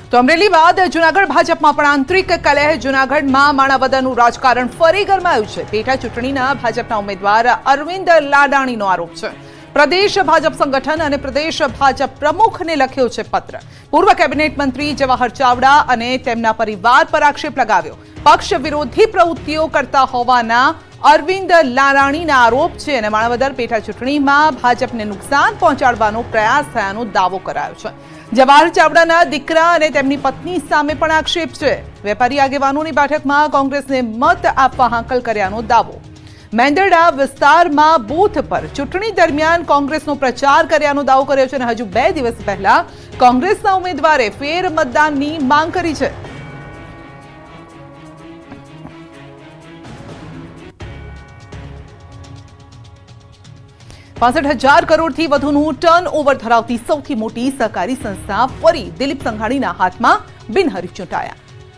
તો અમરેલી બાદ જૂનાગઢ ભાજપમાં પણ આંતરિક કલહ. જૂનાગઢમાં માણાવદરનું રાજકારણ ફરી ગરમાયું છે. પેટા ચૂંટણીના ભાજપના ઉમેદવાર અરવિંદ લાડાણીનો આરોપ છે. પ્રદેશ ભાજપ સંગઠન અને પ્રદેશ ભાજપ પ્રમુખને લખ્યો છે પત્ર. પૂર્વ કેબિનેટ મંત્રી જવાહર ચાવડા અને તેમના પરિવાર પર આક્ષેપ લગાવ્યો. પક્ષ વિરોધી પ્રવૃત્તિઓ કરતા હોવાના અરવિંદ લાડાણીના આરોપ છે અને માણાવદર પેટા ચૂંટણીમાં ભાજપને નુકસાન પહોંચાડવાનો પ્રયાસ થયાનો દાવો કરાયો છે. જવાહર ચાવડાના દીકરા અને તેમની પત્ની સામે પણ આક્ષેપ છે. વેપારી આગેવાનોની બેઠકમાં કોંગ્રેસને મત આપવા હાંકલ કર્યાનો દાવો. મેંદરડા વિસ્તારમાં બૂથ પર ચૂંટણી દરમિયાન કોંગ્રેસનો પ્રચાર કર્યાનો દાવો કર્યો છે અને હજુ 2 દિવસ પહેલા કોંગ્રેસના ઉમેદવારે ફેર મતદાનની માંગ કરી છે. ₹65,000 કરોડથી વધુનું ટર્નઓવર ધરાવતી સૌથી મોટી સહકારી સંસ્થા ફરી દિલીપ સંઘાણીના હાથમાં બિનહરીફ ચૂંટાયા.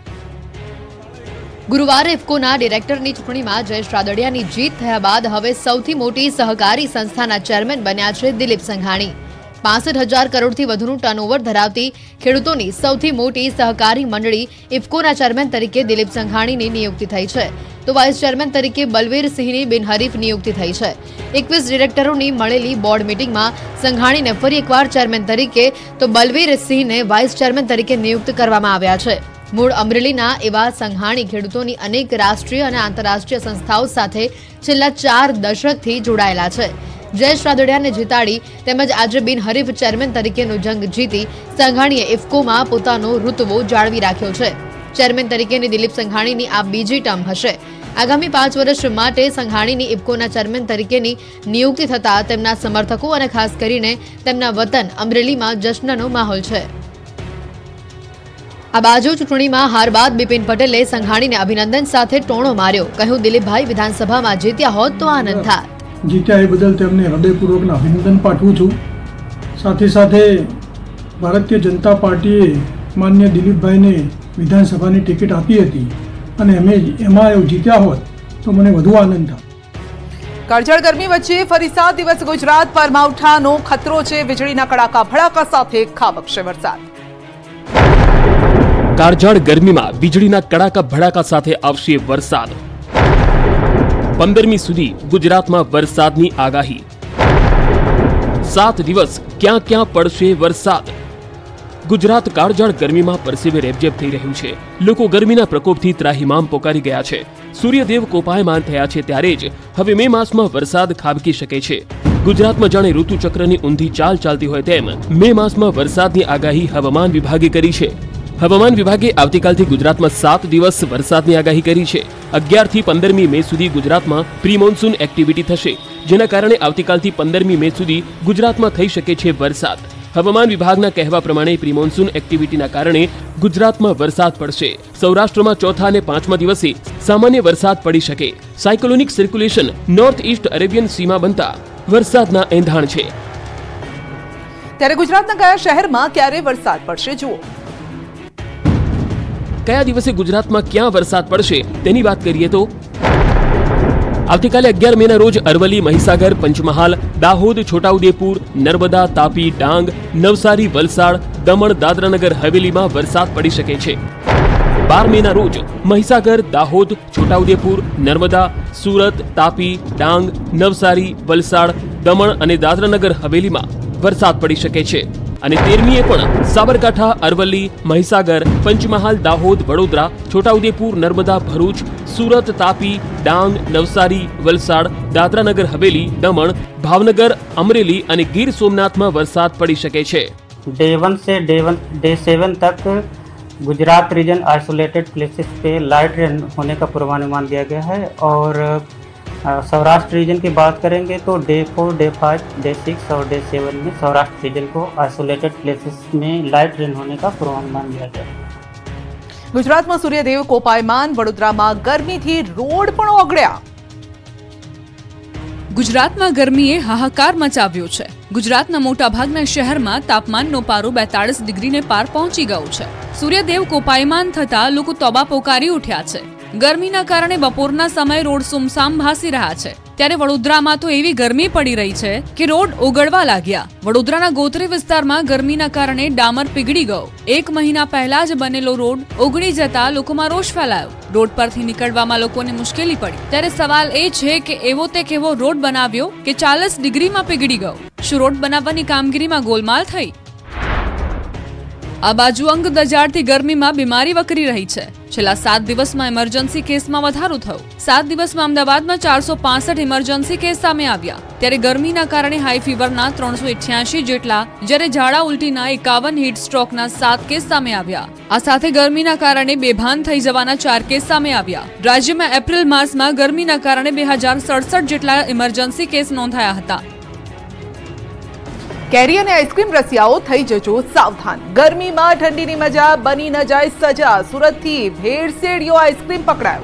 ગુરુવારે ઇફકોના ડિરેક્ટરની ચૂંટણીમાં જયેશ રાદડિયાની જીત થયા બાદ હવે સૌથી મોટી સહકારી સંસ્થાના ચેરમેન બન્યા છે દિલીપ સંઘાણી. 65,000 કરોડથી વધુનું ટર્નઓવર ધરાવતી ખેડૂતોની સૌથી મોટી સહકારી મંડળી ઇફકોના ચેરમેન તરીકે દિલીપ સંઘાણીની નિયુક્તિ થઈ છે. તો વાઇસ ચેરમેન તરીકે બલવીરસિંહની બિનહરીફ નિયુક્તિ થઈ છે. 21 ડિરેક્ટરોની મળેલી બોર્ડ મિટિંગમાં સંઘાણીને ફરી એકવાર ચેરમેન તરીકે તો બલવીરસિંહને વાઇસ ચેરમેન તરીકે નિયુક્ત કરવામાં આવ્યા છે. મૂળ અમરેલીના એવા સંઘાણી ખેડૂતોની અનેક રાષ્ટ્રીય અને આંતરરાષ્ટ્રીય સંસ્થાઓ સાથે છેલ્લા 4 દશકથી જોડાયેલા છે. જયેશ રાદડિયાને જીતાડી તેમજ આજે બિનહરીફ ચેરમેન તરીકેનો જંગ જીતી સંઘાણીએ ઇફકોમાં પોતાનો ઋતવો જાળવી રાખ્યો છે. ચેરમેન તરીકેની દિલીપ સંઘાણીની આ બીજી ટર્મ હશે. આગામી 5 વર્ષ માટે સંઘાણીની ઇફકોના ચેરમેન તરીકેની નિયુક્તિ થતાં તેમના સમર્થકો અને ખાસ કરીને તેમના વતન અમરેલીમાં જશ્નનો માહોલ છે. આ બાજુ ચૂંટણીમાં હાર બાદ બિપિન પટેલે સંઘાણીને અભિનંદન સાથે ટોણો માર્યો. કહ્યું, દિલીપભાઈ વિધાનસભામાં જીત્યા હોત તો આનંદ થાત. જીત્યા એ બદલ તેમને હૃદયપૂર્વકના અભિનંદન પાઠવું છું. સાથે સાથે ભારતીય જનતા પાર્ટીએ માન્ય દિલીપભાઈને વિધાનસભાની ટિકિટ આપી હતી અને એમાં જીત્યા હોત તો મને વધુ આનંદ થાત. કાળઝાળ ગરમી વચ્ચે ફરી 7 દિવસ ગુજરાત પર માવઠાનો ખતરો છે. વીજળીના કડાકા ભડાકા સાથે ખાબકશે વરસાદ. કાળઝાળ ગરમીમાં વીજળીના કડાકા ભડાકા સાથે આવશે વરસાદ. 15મી સુધી ગુજરાતમાં વરસાદની આગાહી. 7 દિવસ ક્યાં ક્યાં પડશે વરસાદ. ગુજરાત કાળઝાળ ગરમીમાં પરસેવે રેબઝેબ થઈ રહ્યું છે. લોકો ગરમીના પ્રકોપથી ત્રાહિમામ પોકારી ગયા છે. સૂર્યદેવ કોપાયમાન થયા છે ત્યારે જ હવે મે માસમાં વરસાદ ખાબકી શકે છે. ગુજરાતમાં જાણે ઋતુચક્રની ઊંધી ચાલ ચાલતી હોય તેમ મે માસમાં વરસાદની આગાહી હવામાન વિભાગે કરી છે. હવામાન વિભાગે આવતીકાલથી ગુજરાતમાં 7 દિવસ વરસાદની આગાહી કરી છે. 11 થી 15મી મે સુધી ગુજરાતમાં પ્રી મોન્સૂન એક્ટિવિટી થશે, જેના કારણે આવતીકાલથી 15મી મે સુધી ગુજરાતમાં થઈ શકે છે વરસાદ. હવામાન વિભાગના કહેવા પ્રમાણે પ્રી મોન્સૂન એક્ટિવિટીના કારણે ગુજરાતમાં વરસાદ પડશે. સૌરાષ્ટ્રમાં 4થા અને 5મા દિવસે સામાન્ય વરસાદ પડી શકે. Cyclonic circulation north east Arabian સીમાં બનતા વરસાદના એંધાણ છે. ત્યારે ગુજરાતના કયા શહેરમાં ક્યારે વરસાદ પડશે જુઓ. કયા દિવસે ગુજરાતમાં ક્યાં વરસાદ પડશે તેની વાત કરીએ તો આવતીકાલે 11 મેના રોજ અરવલ્લી, મહીસાગર, પંચમહાલ, દાહોદ, છોટાઉદેપુર, નર્મદા, તાપી, ડાંગ, નવસારી, વલસાડ, દમણ, દાદરાનગર હવેલીમાં વરસાદ પડી શકે છે. 12 મેના રોજ મહીસાગર, દાહોદ, છોટાઉદેપુર, નર્મદા, સુરત, તાપી, ડાંગ, નવસારી, વલસાડ, દમણ અને દાદરાનગર હવેલીમાં વરસાદ પડી શકે છે. અને 13મીએ પણ સાબરકાંઠા, અરવલ્લી, મહીસાગર, પંચમહાલ, દાહોદ, વડોદરા, છોટાઉદેપુર, નર્મદા, ભરૂચ, સુરત, તાપી, ડાંગ, નવસારી, વલસાડ, દાદરાનગર હવેલી, દમણ, ભાવનગર, અમરેલી અને ગીર સોમનાથમાં વરસાદ પડી શકે છે. डे 1 से डे 7 तक गुजरात रीजन आइसोलेटेड प्लेसेस पे लाइट रेन होने का पूर्वानुमान दिया गया है और सौराष्ट्र रीजन की बात करेंगे तो डे 4, डे 5, डे 6 और डे 7 में सौराष्ट्र रीजन को आइसोलेटेड प्लेसेस में लाइट रेन होने का पूर्वानुमान दिया गया है. ગુજરાતમાં સૂર્યદેવ કોપાયમાન. વડોદરામાં ગરમીથી રોડ પણ ઓગળ્યા. ગુજરાતમાં ગરમીએ હાહાકાર મચાવ્યો છે. ગુજરાતના મોટાભાગના શહેરમાં તાપમાનનો પારો 42 ડિગ્રીને પાર પહોંચી ગયો છે. સૂર્યદેવ કોપાયમાન થતા લોકો તોબા પોકારી ઉઠ્યા છે. ગરમીના કારણે બપોરના સમયે રોડ સુમસામ ભાસી રહ્યા છે. ત્યારે વડોદરામાં તો એવી ગરમી પડી રહી છે કે રોડ ઓગળવા લાગ્યા. વડોદરાના ગોત્રી વિસ્તારમાં ગરમીના કારણે ડામર પીગળી ગયો. 1 મહિના પહેલા જ બનેલો રોડ ઓગળી જતા લોકોમાં રોષ ફેલાયો. રોડ પરથી નીકળવામાં લોકોને મુશ્કેલી પડી. ત્યારે સવાલ એ છે કે એવો તે કેવો રોડ બનાવ્યો કે 40 ડિગ્રીમાં પીગળી ગયો? શું રોડ બનાવવાની કામગીરીમાં ગોલમાલ થઈ? આ બાજુ અંગ દજાડતી ગરમીમાં બીમારી વકરી રહી છે. છેલ્લા 7 દિવસમાં ઇમરજન્સી કેસમાં વધારો થયો. 7 દિવસમાં અમદાવાદમાં 465 ઇમરજન્સી કેસ સામે આવ્યા. ત્યારે ગરમીના કારણે હાઈ ફીવરના 388 જેટલા, જ્યારે ઝાડા ઉલટીના 51, હીટ સ્ટ્રોકના 7 કેસ સામે આવ્યા. આ સાથે ગરમીના કારણે બેભાન થઈ જવાના 4 કેસ સામે આવ્યા. રાજ્યમાં એપ્રિલ માસમાં ગરમીના કારણે 2067 જેટલા ઇમરજન્સી કેસ નોંધાયા હતા. કેરી અને આઈસ્ક્રીમ રસિયાઓ થઈ જજો સાવધાન. ગરમીમાં ઠંડીની મજા બની ન જાય સજા. સુરતથી ભેળસેળિયો આઈસ્ક્રીમ પકડાયો.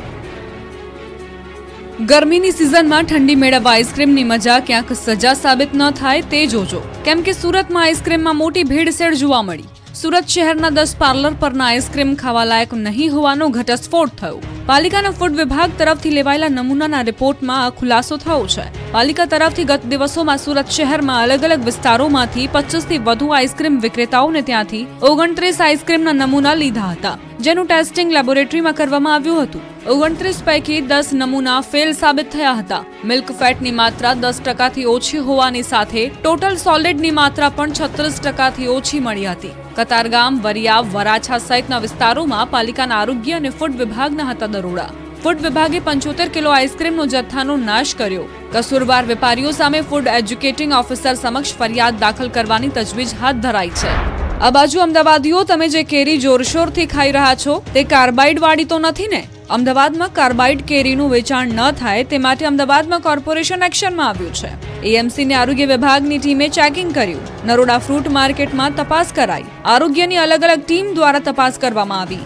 ગરમીની સિઝનમાં ઠંડી મેળવવા આઈસ્ક્રીમની મજા ક્યાંક સજા સાબિત ન થાય તે જોજો. કેમ કે સુરતમાં આઈસ્ક્રીમમાં મોટી ભેળસેળ જોવા મળી. સુરત શહેરના 10 પાર્લર પરના આઈસ્ક્રીમ ખાવા લાયક નહીં હોવાનો ઘટસ્ફોટ થયો. પાલિકાના ફૂડ વિભાગ તરફથી લેવાયેલા નમૂનાના રિપોર્ટમાં આ ખુલાસો થયો છે. પાલિકા તરફથી ગત દિવસોમાં સુરત શહેરમાં અલગ અલગ વિસ્તારોમાંથી 25થી વધુ આઈસ્ક્રીમ વિક્રેતાઓને ત્યાંથી 29 આઈસ્ક્રીમના નમૂના લીધા હતા, જેનું ટેસ્ટિંગ લેબોરેટરીમાં કરવામાં આવ્યું હતું. 29 પૈકી 10 નમૂના ફેલ સાબિત થયા હતા. મિલ્ક ફેટની માત્રા 10%થી ઓછી હોવાની સાથે ટોટલ સોલિડની માત્રા પણ 36%થી ઓછી મળી હતી. કતારગામ, વરિયા, વરાછા સહિતના વિસ્તારોમાં પાલિકાના આરોગ્ય અને ફૂડ વિભાગના હતા દરોડા. ફૂડ વિભાગે 75 કિલો આઈસ્ક્રીમનો જથ્થાનો નાશ કર્યો. કસૂરવાર વેપારીઓ સામે ફૂડ એજ્યુકેટિંગ ઓફિસર સમક્ષ ફરિયાદ દાખલ કરવાની તજવીજ હાથ ધરાઈ છે. આ બાજુ અમદાવાદીઓ, તમે જે કેરી જોરશોરથી ખાઈ રહ્યા છો તે કાર્બાઇડ વાળી તો નથી ને? અમદાવાદમાં કાર્બાઇડ કેરીનું વેચાણ ન થાય તે માટે અમદાવાદમાં કોર્પોરેશન એક્શનમાં આવ્યું છે. એએમસીને આરોગ્ય વિભાગની ટીમે ચેકિંગ કર્યું. નરોડા ફ્રૂટ માર્કેટમાં તપાસ કરાઈ. આરોગ્યની અલગ અલગ ટીમ દ્વારા તપાસ કરવામાં આવી.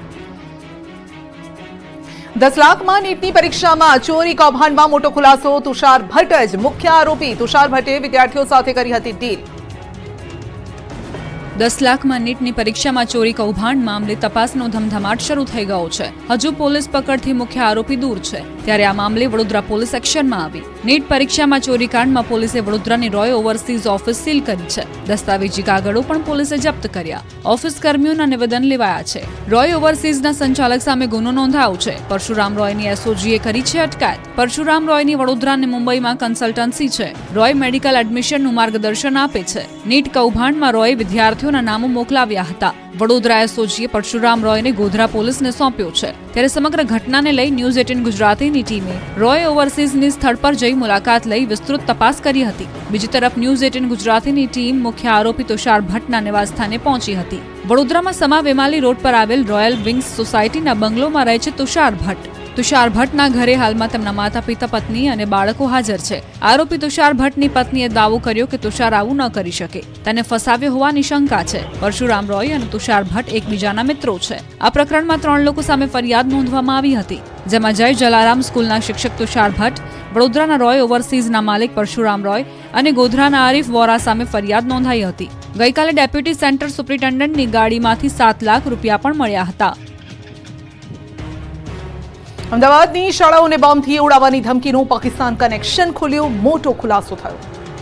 10 લાખમાં નીટની પરીક્ષામાં ચોરી કૌભાંડમાં મોટો ખુલાસો. તુષાર ભટ્ટ જ મુખ્ય આરોપી. તુષાર ભટ્ટે વિદ્યાર્થીઓ સાથે કરી હતી ડીલ. 10 લાખમાં નીટની પરીક્ષામાં ચોરી કૌભાંડ મામલે તપાસનો ધમધમાટ શરૂ થઈ ગયો છે. હજુ પોલીસ પકડથી મુખ્ય આરોપી દૂર છે, ત્યારે આ મામલે વડોદરા પોલીસ એક્શનમાં આવી. નીટ પરીક્ષામાં ચોરીકાંડમાં પોલીસે વડોદરાની રોય ઓવરસીઝ ઓફિસ સીલ કરી છે. દસ્તાવેજી કાગળો પણ પોલીસે જપ્ત કર્યા. ઓફિસ કર્મીઓના નિવેદન લેવાયા છે. રોય ઓવરસીઝના સંચાલક સામે ગુનો નોંધાયો છે. પરશુરામ રોયની એસઓજીએ કરી છે અટકાયત. પરશુરામ રોયની વડોદરા અને મુંબઈમાં કન્સલ્ટન્સી છે. રોય મેડિકલ એડમિશનનું માર્ગદર્શન આપે છે. નીટ કૌભાંડમાં રોય વિદ્યાર્થીઓ નામો મોકલાવ્યા હતા. વડોદરા એસઓજીએ પરશુરામ રોયને ગોધરા પોલીસને સોંપ્યો છે. ત્યારે સમગ્ર ઘટનાને લઈ ન્યૂઝ 18 ગુજરાતીની ટીમે રોય ઓવરસીઝની સ્થળ પર જઈ મુલાકાત લઈ વિસ્તૃત તપાસ કરી હતી. બીજી તરફ ન્યૂઝ 18 ગુજરાતીની ટીમ મુખ્ય આરોપી તુષાર ભટ્ટના નિવાસસ્થાને પહોંચી હતી. વડોદરામાં સમા વેમાલી રોડ પર આવેલ રોયલ વિંગ્સ સોસાયટીના બંગલોમાં રહે છે તુષાર ભટ્ટ. તુષાર ભટ્ટના ઘરે હાલમાં તેમના માતા પિતા, પત્ની અને બાળકો હાજર છે. આરોપી તુષાર ભટ્ટની પત્નીએ દાવો કર્યો કે તુષાર આવું ન કરી શકે. તેને ફસાવ્યો હોવાની શંકા છે. પરશુરામ રોય અને તુષાર ભટ્ટ એકબીજાના મિત્રો છે. આ પ્રકરણમાં 3 લોકો સામે ફરિયાદ નોંધવામાં આવી હતી, જેમાં જય જલારામ સ્કૂલના શિક્ષક તુષાર ભટ્ટ, વડોદરાના રોય ઓવરસીઝના માલિક પરશુરામ રોય અને ગોધરાના આરીફ વોરા સામે ફરિયાદ નોંધાઈ હતી. ગઈકાલે ડેપ્યુટી સેન્ટર સુપ્રિન્ટેન્ડન્ટની ગાડીમાંથી 7 લાખ રૂપિયા પણ મળ્યા હતા. અમદાવાદની શાળાઓને બોમ્બથી ઉડાવવાની ધમકીનું પાકિસ્તાન કનેક્શન ખુલ્યું. મોટો ખુલાસો થયો.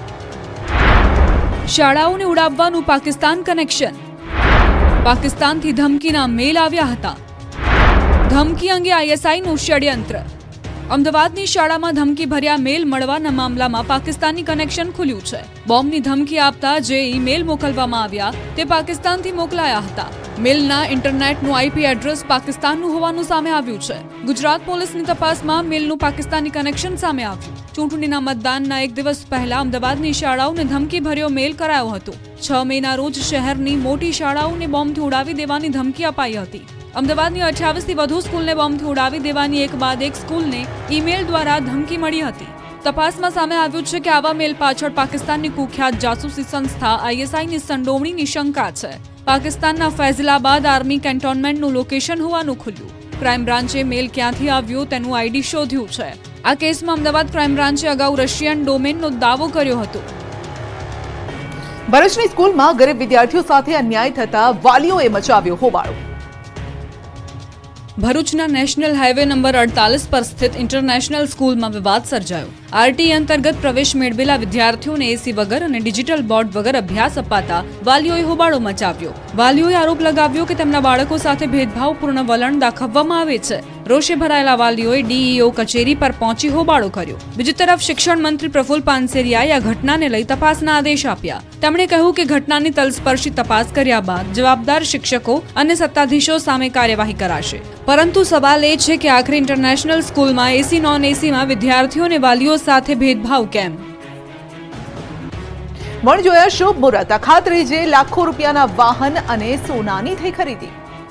શાળાઓને ઉડાવવાનું પાકિસ્તાન કનેક્શન. પાકિસ્તાનથી ધમકીના મેલ આવ્યા હતા. ધમકી અંગે આઈએસઆઈનું ષડયંત્ર. અમદાવાદની શાળામાં ધમકી ભર્યા મેલ મળવાના મામલામાં પાકિસ્તાની કનેક્શન ખુલ્યું છે. બોમ્બની ધમકી આપતા જે ઈમેલ મોકલવામાં આવ્યા તે પાકિસ્તાનથી મોકલાયા હતા. મેલના ઇન્ટરનેટનું આઈપી એડ્રેસ પાકિસ્તાનનું હોવાનું સામે આવ્યું છે. ગુજરાત પોલીસની તપાસમાં મેલનું પાકિસ્તાની કનેક્શન સામે આવ્યું. ચૂંટણીના મતદાનના 1 દિવસ પહેલા અમદાવાદની શાળાઓને ધમકી ભર્યો મેલ કરાયો હતો. 6 મેના રોજ શહેરની મોટી શાળાઓને બોમ્બથી ઉડાવી દેવાની ધમકી અપાઈ હતી. અમદાવાદની 28થી વધુ સ્કૂલને બોમ્બથી ઉડાવી દેવાની એક બાદ એક સ્કૂલને ઈમેલ દ્વારા ધમકી મળી હતી. તપાસમાં સામે આવ્યું છે કે આવા મેલ પાછળ પાકિસ્તાનની કુખ્યાત જાસૂસી સંસ્થા આઈએસઆઈની સંડોવણીની શંકા છે. પાકિસ્તાનના ફૈઝલાબાદ આર્મી કેન્ટોનમેન્ટનું લોકેશન હોવાનું ખુલ્યું. ક્રાઇમ બ્રાન્ચે મેલ ક્યાંથી આવ્યો તેનું આઈડી શોધ્યું છે. આ કેસમાં અમદાવાદ ક્રાઇમ બ્રાન્ચે અગાઉ રશિયન ડોમેનનો દાવો કર્યો હતો. ભરૂચની સ્કૂલમાં ગરીબ વિદ્યાર્થીઓ સાથે અન્યાય થતા વાલીઓએ મચાવ્યો હોબાળો. ભરૂચના નેશનલ હાઈવે નંબર 48 પર સ્થિત ઇન્ટરનેશનલ સ્કૂલમાં વિવાદ સર્જાયો. આરટીઈ અંતર્ગત પ્રવેશ મેળવેલા વિદ્યાર્થીઓને એસી વગર અને ડિજિટલ બોર્ડ વગર અભ્યાસ અપાતા વાલીઓએ હોબાળો મચાવ્યો. વાલીઓએ આરોપ લગાવ્યો કે તેમના બાળકો સાથે ભેદભાવપૂર્ણ વલણ દાખવવામાં આવે છે. રોષે ભરાયેલા વાલીઓએ ડીઈઓ કચેરી પર પહોંચી હોબાળો કર્યો. બીજી તરફ શિક્ષણ મંત્રી પ્રફુલ પાનસેરિયાએ આ ઘટનાને લઈ તપાસના આદેશ આપ્યા. તેમણે કહ્યું કે ઘટનાની તલસ્પર્શી તપાસ કર્યા બાદ જવાબદાર શિક્ષકો અને સત્તાધીશો સામે કાર્યવાહી કરાશે. પરંતુ સવાલ એ છે કે આખરે ઇન્ટરનેશનલ સ્કૂલમાં એસી નોન એસીમાં વિદ્યાર્થીઓ અને વાલીઓ સાથે ભેદભાવ કેમ? વણજોયા શુભ મુહૂર્ત. અખાત્રીજે લાખો રૂપિયાના વાહન અને સોનાની થઈ ખરીદી.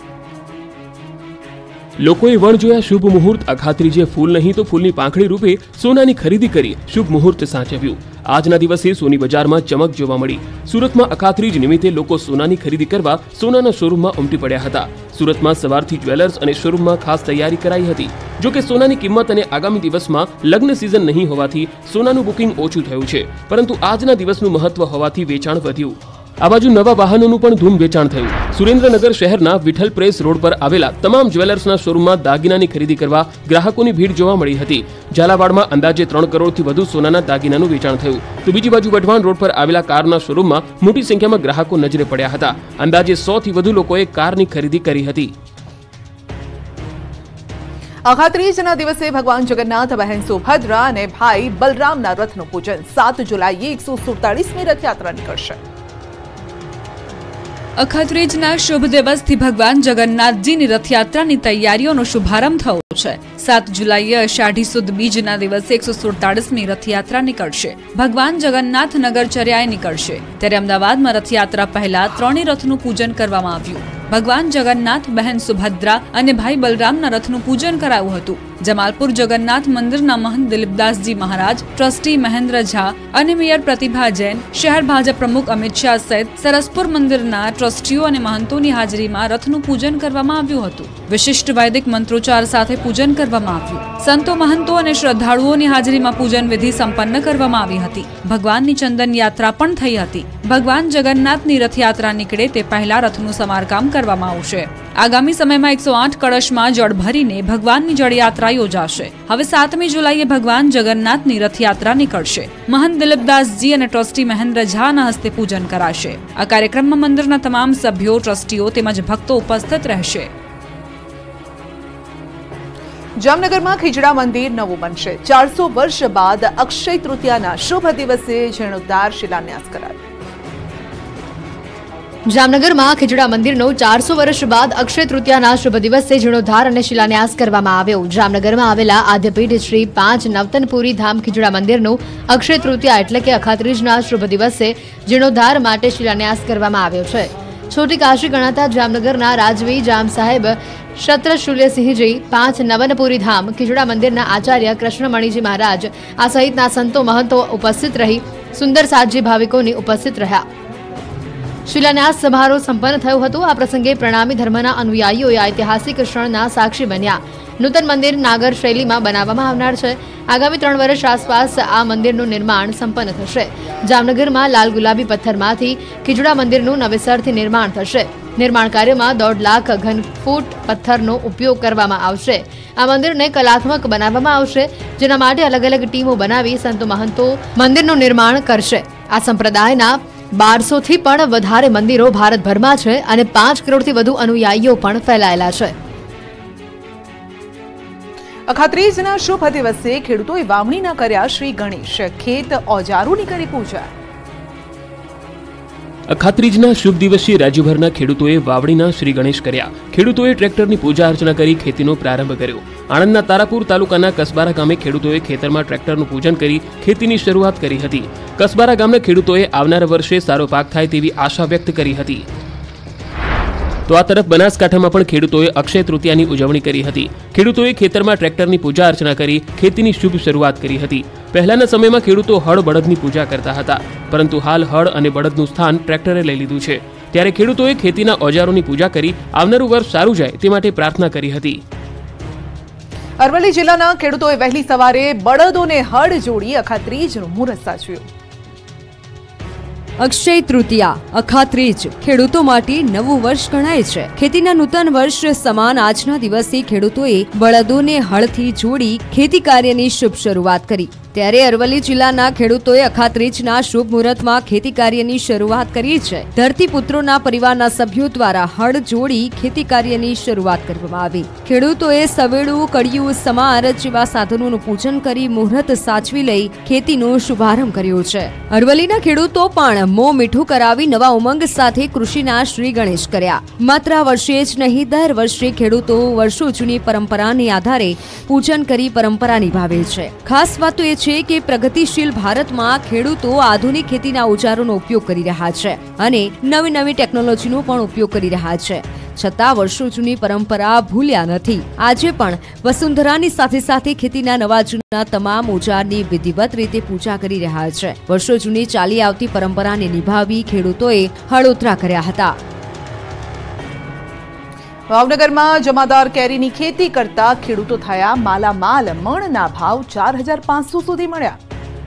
લોકોએ વણજોયા શુભ મુહૂર્ત. અખાત્રીજે ફૂલ નહીં તો ફૂલની પાંખડી રૂપે સોનાની ખરીદી કરી શુભ મુહૂર્ત સાચવ્યું. આજના દિવસે સોની બજારમાં ચમક જોવા મળી. સુરતમાં અખાત્રીજ નિમિત્તે લોકો સોનાની ખરીદી કરવા સોનાના શોરૂમમાં ઉમટી પડ્યા હતા. સુરતમાં સવારથી જ્વેલર્સ અને શોરૂમમાં ખાસ તૈયારી કરાઈ હતી. જો કે સોનાની કિંમત અને આગામી દિવસમાં લગ્ન સિઝન નહીં હોવાથી સોનાનું બુકિંગ ઓછું થયું છે, પરંતુ આજના દિવસનું મહત્વ હોવાથી વેચાણ વધ્યું. આ બાજુ નવા વાહનોનું પણ ધૂમ વેચાણ થયું. સુરેન્દ્રનગર શહેરના વિઠ્ઠલ પ્રેસ રોડ પર આવેલા તમામ જ્વેલર્સના શોરૂમમાં દાગીનાની ખરીદી કરવા ગ્રાહકોની ભીડ જોવા મળી હતી. ઝાલાવાડમાં અંદાજે 3 કરોડથી વધુ સોનાના દાગીનાનું વેચાણ થયું. તો બીજી બાજુ વઢવાણ રોડ પર આવેલા કારના શોરૂમમાં મોટી સંખ્યામાં ગ્રાહકો નજરે પડ્યા હતા. અંદાજે 100 થી વધુ લોકોએ કારની ખરીદી કરી હતી. અખાત્રીજના દિવસે ભગવાન જગન્નાથ, બહેન સુભદ્રા અને ભાઈ બલરામના રથનું પૂજન. 7 જુલાઈએ 147મી રથયાત્રા નીકળશે. અખાત્રીજના શુભ દિવસથી ભગવાન જગન્નાથજીની રથયાત્રાની તૈયારીઓનો શુભારંભ થયો છે. 7 જુલાઈએ અષાઢી સુદ બીજના દિવસે 147મી રથયાત્રા નીકળશે. ભગવાન જગન્નાથ નગરચર્યાએ નીકળશે. ત્યારે અમદાવાદમાં રથયાત્રા પહેલા 3 રથનું પૂજન કરવામાં આવ્યું. ભગવાન જગન્નાથ, બહેન સુભદ્રા અને ભાઈ બલરામના રથનું પૂજન કરાયું હતું. જમાલપુર જગન્નાથ મંદિરના મહંત દિલીપદાસજી મહારાજ, ટ્રસ્ટી મહેન્દ્ર ઝા અને મેયર પ્રતિભા જૈન, શહેર ભાજપ પ્રમુખ અમિત શાહ સહિત સરસપુર મંદિરના ટ્રસ્ટીઓ અને મહંતોની હાજરીમાં રથનું પૂજન કરવામાં આવ્યું હતું. વિશિષ્ટ વૈદિક મંત્રોચ્ચાર સાથે પૂજન કરવામાં આવ્યું. સંતો, મહંતો અને શ્રદ્ધાળુઓની હાજરીમાં પૂજન વિધિ સંપન્ન કરવામાં આવી હતી. ભગવાનની ચંદન યાત્રા પણ થઈ હતી. ભગવાન જગન્નાથની રથયાત્રા નીકળે તે પહેલા રથનું સમારકામ કરવામાં આવશે. આગામી સમયમાં 108 કળશમાં જળ ભરીને ભગવાનની જળયાત્રા યોજાશે. હવે 7મી જુલાઈએ ભગવાન જગન્નાથની રથયાત્રા નીકળશે. મહંત દિલીપદાસજી અને ટ્રસ્ટી મહેન્દ્ર ઝાના હસ્તે પૂજન કરાશે. આ કાર્યક્રમમાં મંદિરના તમામ સભ્યો, ટ્રસ્ટીઓ તેમજ ભક્તો ઉપસ્થિત રહેશે. જામનગરમાં ખીજડા મંદિર નવું બનશે. 400 વર્ષ બાદ અક્ષય તૃતીયાના શુભ દિવસે જીર્ણોદ્ધાર શિલાન્યાસ કરાયો. જામનગરમાં ખીજડા મંદિરનો 400 વર્ષ બાદ અક્ષય તૃતીયાના શુભ દિવસે જીર્ણોદ્ધાર અને શિલાન્યાસ કરવામાં આવ્યો. જામનગરમાં આવેલા આદ્યપીઠ શ્રી 5 નવતનપુરી ધામ ખીજડા મંદિરનું અક્ષય તૃતીયા એટલે કે અખાત્રીજના શુભ દિવસે જીર્ણોદ્ધાર માટે શિલાન્યાસ કરવામાં આવ્યો છે. છોટી કાશી ગણાતા જામનગરના રાજવી જામ સાહેબ શત્રશુલ્યસિંહજી, 5 નવનપુરી ધામ ખીજડા મંદિરના આચાર્ય કૃષ્ણમણીજી મહારાજ આ સહિતના સંતો, મહંતો ઉપસ્થિત રહી સુંદર સાજી ભાવિકોની ઉપસ્થિત રહ્યા. શિલાન્યાસ સમારોહ સંપન્ન થયો હતો. આ પ્રસંગે પ્રણામી ધર્મના અનુયાયીઓએ ઐતિહાસિક ક્ષણના સાક્ષી બન્યા. નૂતન મંદિર નાગર શૈલીમાં બનાવવામાં આવનાર છે. આગામી 3 વર્ષ આસપાસ આ મંદિરનું નિર્માણ સંપન્ન થશે. જામનગરમાં લાલ ગુલાબી પથ્થરમાંથી ખીજડા મંદિરનું નવેસરથી નિર્માણ થશે. નિર્માણ કાર્યમાં 1.5 લાખ ઘન ફૂટ પથ્થરનો ઉપયોગ કરવામાં આવશે. આ મંદિરને કલાત્મક બનાવવામાં આવશે, જેના માટે અલગ અલગ ટીમો બનાવી સંતો, મહંતો મંદિરનું નિર્માણ કરશે. આ સંપ્રદાયના 1200 થી પણ વધારે મંદિરો ભારતભરમાં છે અને 5 કરોડથી વધુ અનુયાયીઓ પણ ફેલાયેલા છે. અખાત્રીજના શુભ દિવસે ખેડૂતોએ વાવણીના કર્યા શ્રી ગણેશ. ખેત ઓજારોની કરી પૂજા. અખાત્રીજના શુભ દિવસે રાજ્યભરના ખેડૂતોએ વાવણીના શ્રી ગણેશ કર્યા. ખેડૂતોએ ટ્રેક્ટરની પૂજા અર્ચના કરી ખેતીનો પ્રારંભ કર્યો. આણંદના તારાપુર તાલુકાના કસબારા ગામે ખેડૂતોએ ખેતરમાં ટ્રેક્ટરનું પૂજન કરી ખેતીની શરૂઆત કરી હતી. કસબારા ગામના ખેડૂતોએ આવનારા વર્ષે સારો પાક થાય તેવી આશા વ્યક્ત કરી હતી. તો આ તરફ બનાસકાંઠામાં પણ ખેડૂતોએ અક્ષય તૃતીયાની ઉજવણી કરી હતી. ખેડૂતોએ ખેતરમાં ટ્રેક્ટરની પૂજા અર્ચના કરી ખેતીની શુભ શરૂઆત કરી હતી. પહેલાના સમયમાં ખેડૂતો હળ બળદની પૂજા કરતા હતા, પરંતુ હાલ હળ અને બળદનું સ્થાન ટ્રેક્ટરે લઈ લીધું છે. ત્યારે ખેડૂતોએ ખેતીના ઓજારોની પૂજા કરી આવનારું વર્ષ સારું જાય તે માટે પ્રાર્થના કરી હતી. અરવલ્લી જિલ્લાના ખેડૂતોએ વહેલી સવારે બળદોને હળ જોડી અખાત્રીજનું મુહૂર્ત સાચ્યું. અક્ષય તૃતીયા અખાત્રીજ ખેડૂતો માટે નવું વર્ષ ગણાય છે. ખેતીના નૂતન વર્ષ સમાન આજના દિવસે ખેડૂતોએ બળદોને હળથી જોડી ખેતી કાર્યની શુભ શરૂઆત કરી. ત્યારે અરવલ્લી જિલ્લાના ખેડૂતોએ અખાત્રીજના શુભ મુહૂર્તમાં ખેતી કાર્યની શરૂઆત કરી છે. ધરતીપુત્રોના પરિવારના સભ્યો દ્વારા હળ જોડી ખેતી કાર્યની શરૂઆત કરવામાં આવી. ખેડૂતોએ સવેડું, કડિયું, સમાર જેવા સાધનોનું પૂજન કરી મુહૂર્ત સાચવી લઈ ખેતીનો શુભારંભ કર્યો છે. અરવલ્લીના ખેડૂતો પણ મોં મીઠું કરાવી નવા ઉમંગ સાથે કૃષિના શ્રી ગણેશ કર્યા. માત્ર આ વર્ષે જ નહીં, દર વર્ષે ખેડૂતો વર્ષો જૂની પરંપરાને આધારે પૂજન કરી પરંપરા નિભાવે છે. ખાસ વાત તો એ છે કે પ્રગતિશીલ ભારતમાં ખેડૂતો આધુનિક ખેતીના ઓજારોનો ઉપયોગ કરી રહ્યા છે અને નવી નવી ટેકનોલોજીનો પણ ઉપયોગ કરી રહ્યા છે. છતાં વર્ષો જૂની પરંપરા ભૂલ્યા નથી. આજે પણ વસુંધરાની સાથે સાથે ખેતીના નવા જૂના તમામ ઓજારની વિધિવત રીતે પૂજા કરી રહ્યા છે. વર્ષો જૂની ચાલી આવતી પરંપરાને નિભાવી ખેડૂતોએ હળોતરા કર્યા હતા. ભાવનગરમાં જમાદાર કેરીની ખેતી કરતા ખેડૂતો થયા માલામાલ. મણના ભાવ 4500 સુધી મળ્યા.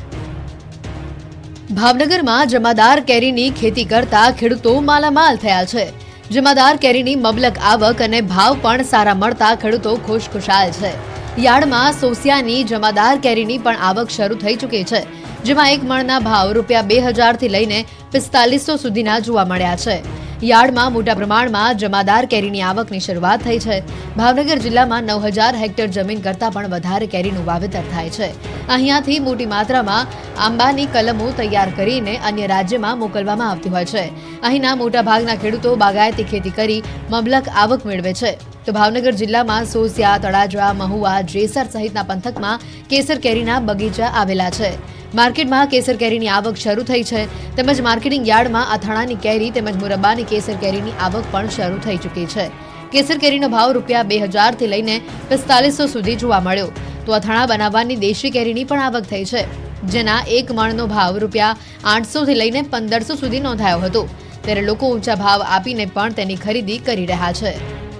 ભાવનગરમાં જમાદાર કેરીની ખેતી કરતા ખેડૂતો માલામાલ થયા છે. જમાદાર કેરીની મબલક આવક અને ભાવ પણ સારા મળતા ખેડૂતો ખુશખુશાલ છે. યાર્ડમાં સોસિયાની જમાદાર કેરીની પણ આવક શરૂ થઈ ચૂકી છે, જેમાં એક મણના ભાવ ₹2000 થી લઈને 4500 સુધીના જોવા મળ્યા છે. યાર્ડમાં મોટા પ્રમાણમાં જમાદાર કેરીની આવકની શરૂઆત થઈ છે. ભાવનગર જિલ્લામાં 9000 હેક્ટર જમીન કરતાં પણ વધારે કેરીનું વાવેતર થાય છે. અહીંયાથી મોટી માત્રામાં આંબાની કલમો તૈયાર કરીને અન્ય રાજ્યમાં મોકલવામાં આવતી હોય છે. અહીંના મોટાભાગના ખેડૂતો બાગાયતી ખેતી કરી મબલક આવક મેળવે છે. તો ભાવનગર જિલ્લામાં સોસિયા, તળાજા, મહુવા, જેસર સહિતના પંથકમાં કેસર કેરીના બગીચા આવેલા છે. માર્કેટમાં કેસર કેરીની આવક શરૂ થઈ છે, તેમજ માર્કેટિંગ યાર્ડમાં અથાણાની કેરી તેમજ મુરબ્બાની કેસર કેરીની આવક પણ શરૂ થઈ ચૂકી છે. કેસર કેરીનો ભાવ ₹2000 થી લઈને 4500 સુધી જોવા મળ્યો. તો અથાણા બનાવવાની દેશી કેરીની પણ આવક થઈ છે, જેના એક મણનો ભાવ ₹800 થી લઈને 1500 સુધી નોંધાયો હતો. ત્યારે લોકો ઊંચા ભાવ આપીને પણ તેની ખરીદી કરી રહ્યા છે.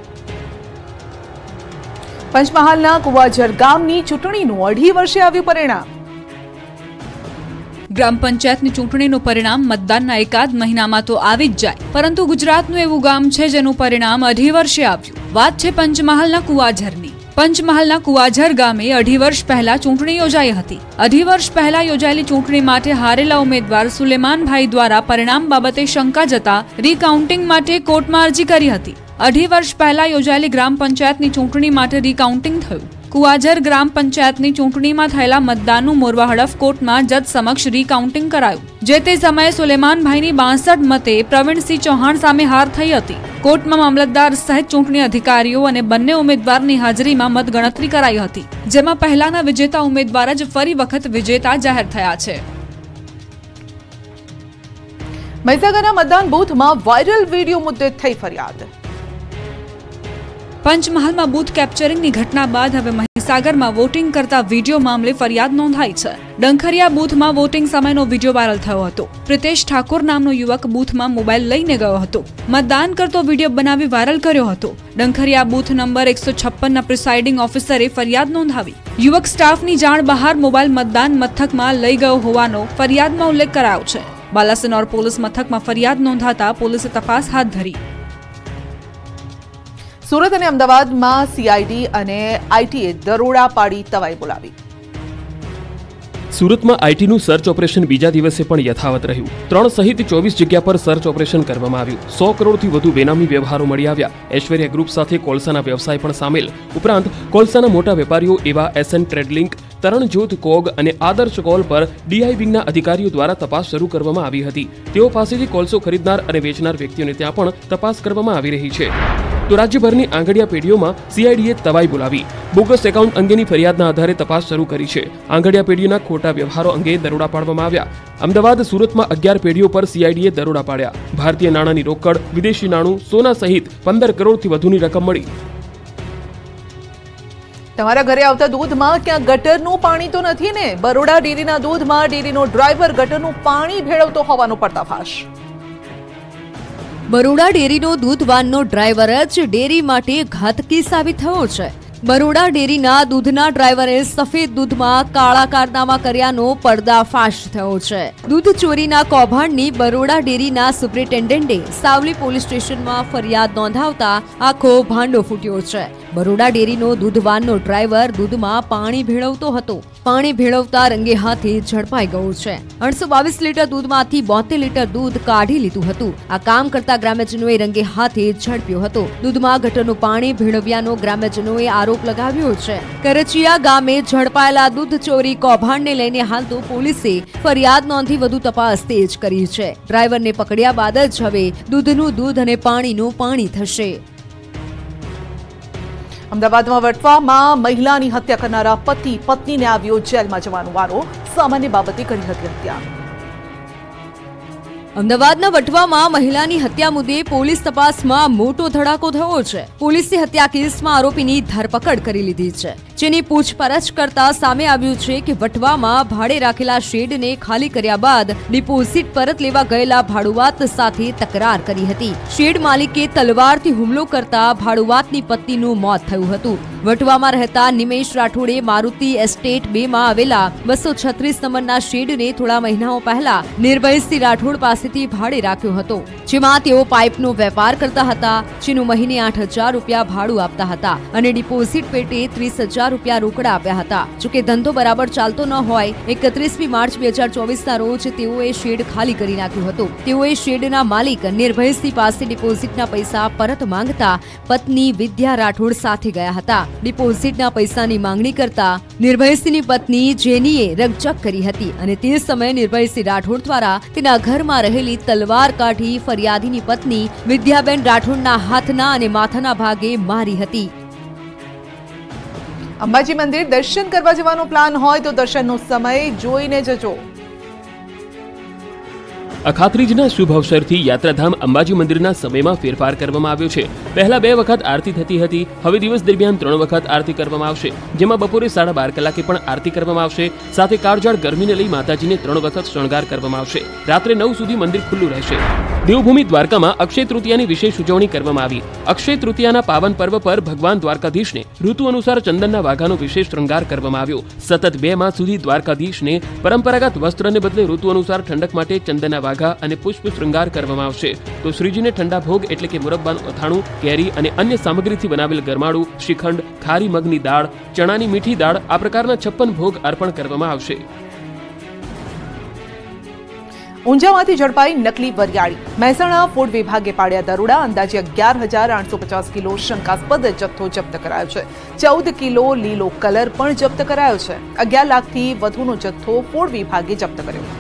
પંચમહાલના કુવાઝર ગામની ચૂંટણીનું 2.5 વર્ષે આવ્યું પરિણામ. ગ્રામ પંચાયતની ચૂંટણીનું પરિણામ મતદાનના એકાદ મહિનામાં તો આવી જ જાય, પરંતુ ગુજરાતનું એવું ગામ છે જેનું પરિણામ 2.5 વર્ષે આવ્યું. વાત છે પંચમહાલના કુવાઝરની. પંચમહાલના કુવાઝર ગામે 2.5 વર્ષ પહેલા ચૂંટણી યોજાઈ હતી. 2.5 વર્ષ પહેલા યોજાયેલી ચૂંટણી માટે હારેલા ઉમેદવાર સુલેમાનભાઈ દ્વારા પરિણામ બાબતે શંકા જતા રીકાઉન્ટિંગ માટે કોર્ટમાં અરજી કરી હતી. 2.5 વર્ષ પહેલા યોજાયેલી ગ્રામ પંચાયતની ચૂંટણી માટે રીકાઉન્ટિંગ થયું. કુવાઝર ગ્રામ પંચાયતની ચૂંટણીમાં થયેલા મતદાનનું મોરવા હડફ કોર્ટમાં જજ સમક્ષ રીકાઉન્ટિંગ કરાયું. જે તે સમયે સુલેમાનભાઈની 62 મતે પ્રવીણસિંહ ચૌહાણ સામે હાર થઈ હતી. કોર્ટમાં મામલતદાર સહિત ચૂંટણી અધિકારીઓ અને બંને ઉમેદવારની હાજરીમાં મતગણતરી કરાઈ હતી, જેમાં પહેલાના વિજેતા ઉમેદવાર જ ફરી વખત વિજેતા જાહેર થયા છે. મહીસાગરના મતદાન બૂથમાં વાયરલ વિડીયો મુદ્દે થઈ ફરિયાદ. પંચમહાલમાં બૂથ કેપ્ચરિંગની ઘટના બાદ હવે મહીસાગરમાં વોટિંગ કરતા વિડીયો મામલે ફરિયાદ નોંધાઈ છે. ડંખરિયા બૂથમાં વોટિંગ સમયનો વિડીયો વાયરલ થયો હતો. પ્રિતેશ ઠાકોર નામનો યુવક બૂથમાં મોબાઈલ લઈને ગયો હતો. મતદાન કરતો વિડીયો બનાવી વાયરલ કર્યો હતો. ડંખરિયા બૂથ નંબર 156ના પ્રિસાઇડિંગ ઓફિસરે ફરિયાદ નોંધાવી. યુવક સ્ટાફની જાણ બહાર મોબાઈલ મતદાન મથકમાં લઈ ગયો હોવાનો ફરિયાદમાં ઉલ્લેખ કરાયો છે. બાલાસિનોર પોલીસ મથકમાં ફરિયાદ નોંધાતા પોલીસે તપાસ હાથ ધરી. સુરત અને અમદાવાદમાં સીઆઈડી અને આઈટીએ દરોડા પાડી તવાઈ બોલાવી. સુરતમાં આઈટીનું સર્ચ ઓપરેશન બીજા દિવસે પણ યથાવત રહ્યું. 3 સહિત 24 જગ્યા પર સર્ચ ઓપરેશન કરવામાં આવ્યું. 100 કરોડથી વધુ બેનામી વ્યવહારો મળી આવ્યા. ઐશ્વર્યા ગ્રુપ સાથે કોલસાના વ્યવસાય પણ સામેલ. ઉપરાંત કોલસાના મોટા વેપારીઓ એવા એસએન ટ્રેડલિંક, તરણજોત કોગ અને આદર્શ કોલ પર ડીઆઈ વિંગના અધિકારીઓ દ્વારા તપાસ શરૂ કરવામાં આવી હતી. તેઓ પાસેથી કોલસો ખરીદનાર અને વેચનાર વ્યક્તિઓને ત્યાં પણ તપાસ કરવામાં આવી રહી છે. તો રાજ્યભરની આંગડિયા પેઢીઓમાં સીઆઈડીએ તવાઈ બોલાવી. બોગસ એકાઉન્ટ અંગેની ફરિયાદના આધારે તપાસ શરૂ કરી છે. આંગડિયા પેઢીઓના ખોટા વ્યવહારો અંગે દરોડા પાડવામાં આવ્યા. અમદાવાદ, સુરતમાં 11 પેઢીઓ પર સીઆઈડીએ દરોડા પાડ્યા. ભારતીય નાણાંની રોકડ, વિદેશી નાણું, સોના સહિત 15 કરોડથી વધુની રકમ મળી. તમારા ઘરે આવતા દૂધમાં ક્યાં ગટરનું પાણી તો નથી ને? બરોડા ડેરીના દૂધમાં ડેરીનો ડ્રાઈવર ગટરનું પાણી ભેળવતો હોવાનો પર્દાફાશ. બરોડા ડેરીનો દૂધવાનનો ડ્રાઈવર જ ડેરી માટે ઘાતકી સાબિત થયો છે. બરોડા ડેરીના દૂધના ડ્રાઈવરે સફેદ દૂધમાં કાળા કારનામા કર્યાનો પર્દાફાશ થયો છે. દૂધ ચોરીના કૌભાંડની બરોડા ડેરીના સુપ્રિન્ટેન્ડન્ટે સાવલી પોલીસ સ્ટેશનમાં ફરિયાદ નોંધાવતા આખો ભાંડો ફૂટ્યો છે. બરોડા ડેરીનો દૂધવાનનો ડ્રાઈવર દૂધમાં પાણી ભેળવતો હતો. પાણી ભેળવતા રંગે હાથે ઝડપાઈ ગયો છે. 822 લીટર દૂધમાંથી 72 લીટર દૂધ કાઢી લીધું હતું. આ કામ કરતા ગ્રામ્યજનોએ રંગે હાથે ઝડપ્યો હતો. દૂધમાં ગટરનું પાણી ભેળવ્યાનો ગ્રામ્યજનોએ આરોપ લગાવ્યો છે. કરચિયા ગામે ઝડપાયેલા દૂધ ચોરી કૌભાંડને લઈને હાલ તો પોલીસે ફરિયાદ નોંધી વધુ તપાસ તેજ કરી છે. ડ્રાઈવરને પકડ્યા બાદ જ હવે દૂધનું દૂધ અને પાણીનું પાણી થશે. અમદાવાદમાં વટવામાં મહિલાની હત્યા કરનારા પતિ પત્નીને આવ્યો જેલમાં જવાનો વારો. સામાન્ય બાબતે કરી હતી હત્યા. અમદાવાદના વટવામાં મહિલાની હત્યા મુદ્દે પોલીસ તપાસમાં મોટો ધડાકો થયો છે. પોલીસે હત્યા કેસમાં આરોપીની ધરપકડ કરી લીધી છે, જેની પૂછપરછ કરતા સામે આવ્યું છે કે વટવામાં ભાડે રાખેલા શેડને ખાલી કર્યા બાદ ડિપોઝિટ પરત લેવા ગયેલા ભાડુઆત સાથે તકરાર કરી હતી. શેડ માલિકે તલવારથી હુમલો કરતા ભાડુઆતની પત્નીનું મોત થયું હતું. વટવામાં રહેતા નિમેશ રાઠોડે મારુતિ એસ્ટેટ 2 માં આવેલા 236 નંબરના શેડને થોડા મહિનાઓ પહેલા નિર્ભયસિંહ રાઠોડ પાસેથી ભાડે રાખ્યો હતો, જેમાં તેઓ પાઇપનો વેપાર કરતા હતા, જેનું મહિને 8,000 રૂપિયા ભાડું આપતા હતા અને ડિપોઝિટ પેટે 30,000 રૂપિયા રોકડા આપ્યા હતા. જોકે ધંધો બરાબર ચાલતો ન હોય 31મી માર્ચ 2024ના રોજ તેઓએ શેડ ખાલી કરી નાખ્યો હતો. તેઓએ શેડના માલિક નિર્ભયસિંહ પાસે ડિપોઝિટના પૈસા પરત માંગતા પત્ની વિદ્યા રાઠોડ સાથે ગયા હતા. ડિપોઝિટના પૈસાની માંગણી કરતા નિર્ભયસિંહની પત્ની જેનીએ રકઝક કરી હતી અને તે સમયે નિર્ભયસિંહ રાઠોડ દ્વારા તેના ઘરમાં રહેલી તલવાર કાઢી ફરિયાદીની પત્ની વિદ્યાબેન રાઠોડના હાથના અને માથાના ભાગે મારી હતી. અંબાજી મંદિર દર્શન કરવા જવાનો પ્લાન હોય તો દર્શનનો સમય જોઈને જજો. અખાત્રીજના શુભ અવસરથી યાત્રાધામ અંબાજી મંદિરના સમયમાં ફેરફાર કરવામાં આવ્યો છે. પહેલા 2 વખત આરતી થતી હતી, હવે દિવસ દરમિયાન 3 વખત આરતી કરવામાં આવશે, જેમાં બપોરે 12:30 કલાકે પણ આરતી કરવામાં આવશે. સાથે કાળઝાળ ગરમીને લઈ માતાજીને 3 વખત શણગાર કરવામાં આવશે. રાત્રે 9 સુધી મંદિર ખુલ્લું રહેશે. દેવભૂમિ દ્વારકામાં અક્ષય તૃતીયાની વિશેષ ઉજવણી કરવામાં આવી. અક્ષય તૃતીયાના પાવન પર્વ પર ભગવાન દ્વારકાધીશને ઋતુ અનુસાર ચંદનના વાઘાનો વિશેષ શૃંગાર કરવામાં આવ્યો. સતત 2 માસ સુધી દ્વારકાધીશને પરંપરાગત વસ્ત્રને બદલે ઋતુ અનુસાર ઠંડક માટે ચંદનના વાઘા અને પુષ્પ શૃંગાર કરવામાં આવશે. તો શ્રીજીને ઠંડા ભોગ એટલે કે મુરબ્બાનું અથાણું, કેરી અને અન્ય સામગ્રીથી બનાવેલ ગરમાળું, શ્રીખંડ, ખારી મગની દાળ, ચણાની મીઠી દાળ આ પ્રકારના 56 ભોગ અર્પણ કરવામાં આવશે. ઊંઝામાંથી ઝડપાઈ નકલી વરિયાળી. મહેસાણા ફૂડ વિભાગે પાડ્યા દરોડા. અંદાજે 11,850 કિલો શંકાસ્પદ જથ્થો જપ્ત કરાયો છે. 14 કિલો લીલો કલર પણ જપ્ત કરાયો છે. 11 લાખથી વધુનો જથ્થો ફૂડ વિભાગે જપ્ત કર્યો.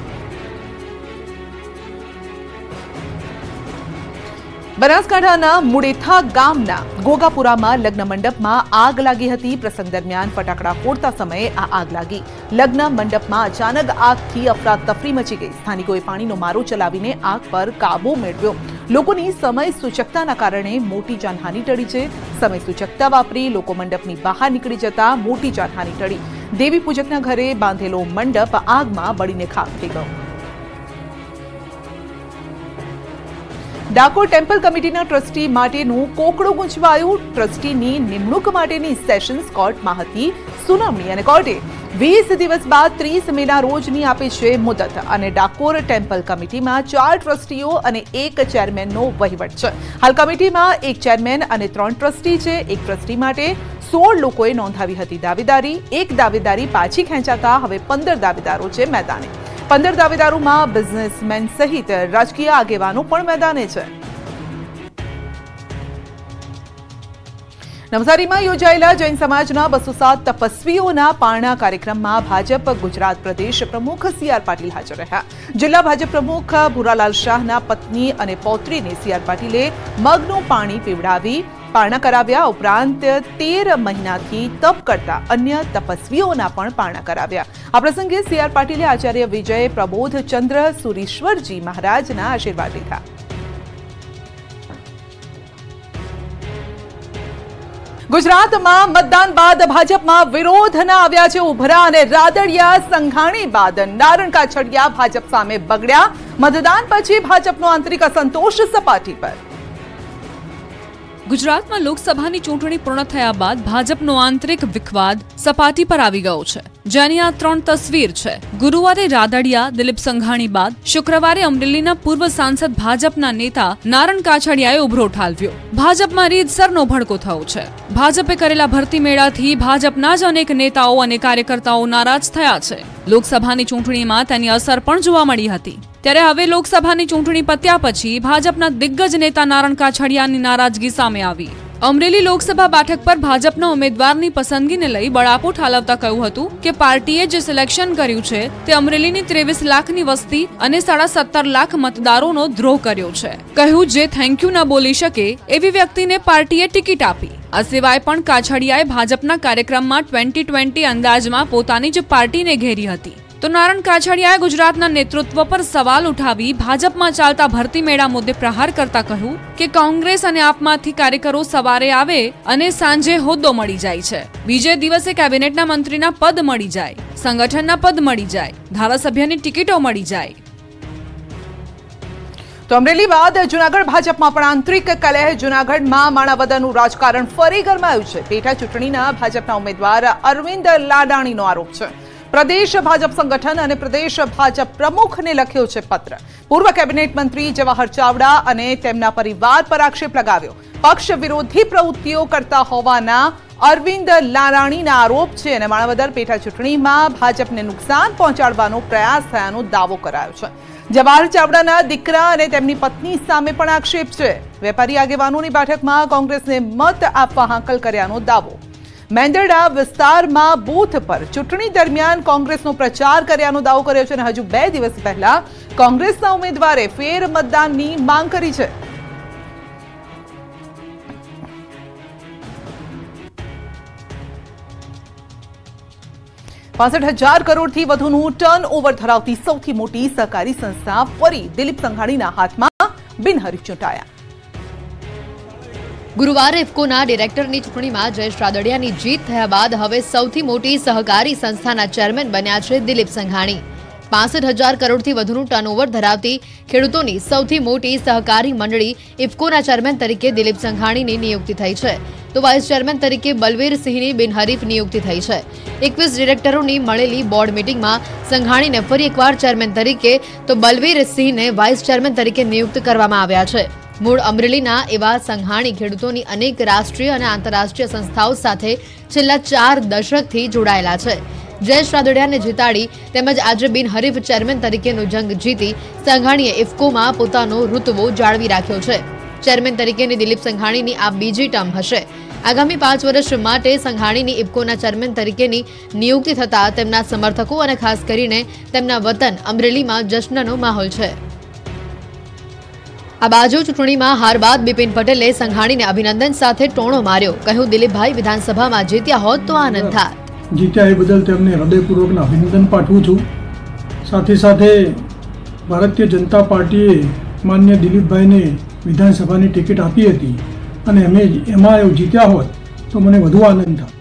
બનાસકાંઠાના મુડેથા ગામના ગોગાપુરામાં લગ્ન મંડપમાં આગ લાગી હતી. પ્રસંગ દરમિયાન ફટાકડા ફોડતા સમયે આ આગ લાગી. લગ્ન મંડપમાં અચાનક આગથી અફરાતફરી મચી ગઈ. સ્થાનિકોએ પાણીનો મારો ચલાવીને આગ પર કાબુ મેળવ્યો. લોકોની સમય સૂચકતાના કારણે મોટી જાનહાનિ ટળી છે. સમય સૂચકતા વાપરી લોકો મંડપની બહાર નીકળી જતા મોટી જાનહાનિ ટળી. દેવી પૂજકના ઘરે બાંધેલો મંડપ આગમાં બળીને ખાખ થઈ ગયો. ડાકોર ટેમ્પલ કમિટીના ટ્રસ્ટી માટેનું કોકડું ગુંચવાયું. ટ્રસ્ટીની નિમણૂક માટેની સેશન્સ કોર્ટમાં હતી સુનાવણી અને કોર્ટે 20 દિવસ બાદ 30 મેના રોજની આપી છે મુદત. અને ડાકોર ટેમ્પલ કમિટીમાં 4 ટ્રસ્ટીઓ અને 1 ચેરમેનનો વહીવટ છે. હાલ કમિટીમાં 1 ચેરમેન અને 3 ટ્રસ્ટી છે. એક ટ્રસ્ટી માટે 16 લોકોએ નોંધાવી હતી દાવેદારી. એક દાવેદારી પાછી ખેંચાતા હવે 15 દાવેદારો છે મેદાને. 15 દાવેદારોમાં બિઝનેસમેન સહિત રાજકીય આગેવાનો પણ મેદાને છે. નવસારીમાં યોજાયેલા જૈન સમાજના 207 તપસ્વીઓના પારણા કાર્યક્રમમાં ભાજપ ગુજરાત પ્રદેશ પ્રમુખ CR પાટીલ હાજર રહ્યા. જિલ્લા ભાજપ પ્રમુખ ભુરાલાલ શાહના પત્ની અને પૌત્રીને CR પાટીલે મગનું પાણી પીવડાવી પારણા કરાવ્યા. ઉપરાંત 13 મહિનાથી તપ કરતા અન્ય તપસ્વીઓના પણ પારણા કરાવ્યા. આ પ્રસંગે CR પાટીલે આચાર્ય વિજય પ્રબોધચંદ્ર સુરીશ્વરજી મહારાજના આશીર્વાદ લીધા. ગુજરાતમાં મતદાન બાદ ભાજપમાં વિરોધના આવ્યા છે ઉભરા અને રાદડિયા. સંઘાણી બાદ નારણ કાછડિયા ભાજપ સામે બગડ્યા. મતદાન પછી ભાજપનો આંતરિક અસંતોષ સપાટી પર. ગુજરાતમાં લોકસભાની ચૂંટણી પૂર્ણ થયા બાદ ભાજપનો આંતરિક વિખવાદ સપાટી પર આવી ગયો છે, જેની આ 3 તસવીર છે. ગુરુવારે રાદડિયા દિલીપ સંઘાણી બાદ શુક્રવારે અમરેલીના પૂર્વ સાંસદ ભાજપના નેતા નારણ કાછડિયાએ ઉભરો ઠાલવ્યો. ભાજપમાં રીતસરનો ભડકો થયો છે. ભાજપે કરેલા ભરતી મેળાથી ભાજપના જ અનેક નેતાઓ અને કાર્યકર્તાઓ નારાજ થયા છે. લોકસભાની ચૂંટણીમાં તેની અસર પણ જોવા મળી હતી. ત્યારે હવે લોકસભાની ચૂંટણી પત્યા પછી ભાજપના દિગ્ગજ નેતા નારણ કાછડિયાની નારાજગી સામે આવી. અમરેલી લોકસભા બેઠક પર ભાજપના ઉમેદવારની પસંદગીને લઈ બળાપો ઠાલવતા કહ્યું હતું કે પાર્ટીએ જે સિલેક્શન કર્યું છે તે અમરેલીની 23 લાખની વસ્તી અને 17.5 લાખ મતદારોનો દ્રોહ કર્યો છે. કહ્યું જે થેન્ક યુ ન બોલી શકે એવી વ્યક્તિને પાર્ટીએ ટિકિટ આપી. આ સિવાય પણ કાછડિયાએ ભાજપના કાર્યક્રમમાં 2020 અંદાજમાં પોતાની જ પાર્ટીને ઘેરી હતી. તો નારણ કાછડિયાએ ગુજરાતના નેતૃત્વ પર સવાલ ઉઠાવી ભાજપમાં ચાલતા ભરતી મેળા મુદ્દે પ્રહાર કરતા કહ્યું કે કોંગ્રેસ અને આપમાંથી કાર્યકરો સવારે આવે અને સાંજે હોદ્દો મળી જાય છે, બીજે દિવસે કેબિનેટના મંત્રીના પદ મળી જાય, સંગઠનના પદ મળી જાય, ધારાસભ્યની ટિકિટો મળી જાય. તો અમરેલી બાદ જૂનાગઢ ભાજપમાં પણ આંતરિક કલહ. જૂનાગઢમાં માણાવદરનું રાજકારણ ફરી ગરમાયું છે. પેટા ચૂંટણીના ભાજપના ઉમેદવાર અરવિંદ લાડાણીનો આરોપ છે. પ્રદેશ ભાજપ સંગઠન અને પ્રદેશ ભાજપ પ્રમુખને લખ્યો છે પત્ર. પૂર્વ કેબિનેટ મંત્રી જવાહર ચાવડા અને તેમના પરિવાર પર આક્ષેપ લગાવ્યો. પક્ષ વિરોધી પ્રવૃત્તિઓ કરતા હોવાના અરવિંદ લાડાણીના આરોપ છે અને માણાવદર પેટા ચૂંટણીમાં ભાજપને નુકસાન પહોંચાડવાનો પ્રયાસ થયાનો દાવો કરાયો છે. જવાહર ચાવડાના દીકરા અને તેમની પત્ની સામે પણ આક્ષેપ છે. વેપારી આગેવાનોની બેઠકમાં કોંગ્રેસને મત આપવા હાંકલ કર્યાનો દાવો. મેંદરડા વિસ્તારમાં બૂથ પર ચૂંટણી દરમિયાન કોંગ્રેસનો પ્રચાર કર્યાનો દાવો કર્યો છે અને હજુ 2 દિવસ પહેલા કોંગ્રેસના ઉમેદવારે ફેર મતદાનની માંગ કરી છે. ₹65,000 કરોડથી વધુનું ટર્નઓવર ધરાવતી સૌથી મોટી સહકારી સંસ્થા ફરી દિલીપ સંઘાણીના હાથમાં બિનહરીફ ચૂંટાયા. ગુરુવારે ઇફકોના ડિરેક્ટરની ચૂંટણીમાં જયેશ રાદડિયાની જીત થયા બાદ હવે સૌથી મોટી સહકારી સંસ્થાના ચેરમેન બન્યા છે દિલીપ સંઘાણી. 65,000 કરોડથી વધુનું ટર્નઓવર ધરાવતી ખેડૂતોની સૌથી મોટી સહકારી મંડળી ઇફકોના ચેરમેન તરીકે દિલીપ સંઘાણીની નિયુક્તિ થઈ છે. તો વાઇસ ચેરમેન તરીકે બલવીરસિંહની બિનહરીફ નિયુક્તિ થઈ છે. 21 ડિરેક્ટરોની મળેલી બોર્ડ મિટિંગમાં સંઘાણીને ફરી એકવાર ચેરમેન તરીકે તો બલવીરસિંહને વાઇસ ચેરમેન તરીકે નિયુક્ત કરવામાં આવ્યા છે. મૂળ અમરેલીના એવા સંઘાણી ખેડૂતોની અનેક રાષ્ટ્રીય અને આંતરરાષ્ટ્રીય સંસ્થાઓ સાથે છેલ્લા 4 દશકથી જોડાયેલા છે. જયેશ રાદડિયાને જીતાડી તેમજ આજે બિનહરીફ ચેરમેન તરીકેનો જંગ જીતી સંઘાણીએ ઇફકોમાં પોતાનો ઋતવો જાળવી રાખ્યો છે. ચેરમેન તરીકેની દિલીપ સંઘાણીની આ બીજી ટર્મ હશે. આગામી 5 વર્ષ માટે સંઘાણીની ઇફકોના ચેરમેન તરીકેની નિયુક્તિ થતાં તેમના સમર્થકો અને ખાસ કરીને તેમના વતન અમરેલીમાં જશ્નનો માહોલ છે. આ બાજુ ચૂંટણીમાં હાર બાદ બિપિન પટેલે સંઘાણીને અભિનંદન સાથે ટોણો માર્યો. કહ્યું દિલીપભાઈ વિધાનસભામાં જીત્યા હોત તો આનંદ થાત. જીત્યા એ બદલ તેમને હૃદયપૂર્વકના અભિનંદન પાઠવું છું. સાથે સાથે ભારતીય જનતા પાર્ટીએ માન્ય દિલીપભાઈને વિધાનસભાની ટિકિટ આપી હતી અને એમાં જીત્યા હોત તો મને વધુ આનંદ થાત.